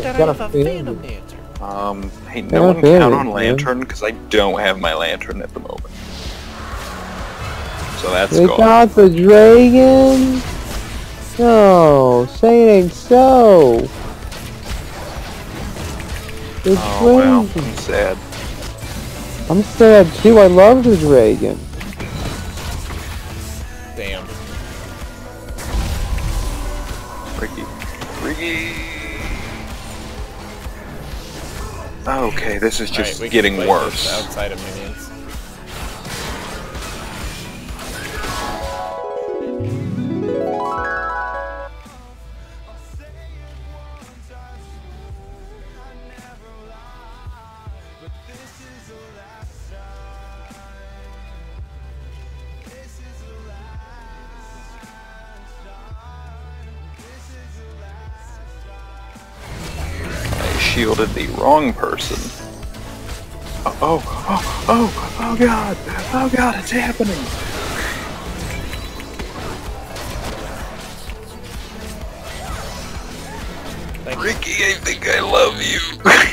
that I got have a a Phantom. Phantom Lantern. Hey, no one count on Lantern, because I don't have my Lantern at the moment. So that's They gone. got the dragon? No, say it ain't so. The Oh, well, dragon. I'm sad. I'm sad too, I love the dragon. Damn. Ricky. Okay, this is just Alright, getting play worse. this outside of minions. I shielded the wrong person. Oh god! Oh god, it's happening! Ricky, I think I love you.